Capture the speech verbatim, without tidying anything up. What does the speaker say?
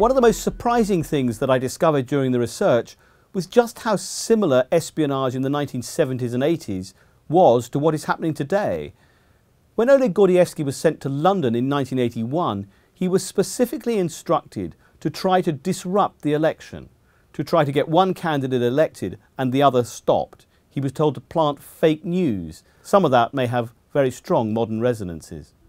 One of the most surprising things that I discovered during the research was just how similar espionage in the nineteen seventies and eighties was to what is happening today. When Oleg Gordievsky was sent to London in nineteen eighty-one, he was specifically instructed to try to disrupt the election, to try to get one candidate elected and the other stopped. He was told to plant fake news. Some of that may have very strong modern resonances.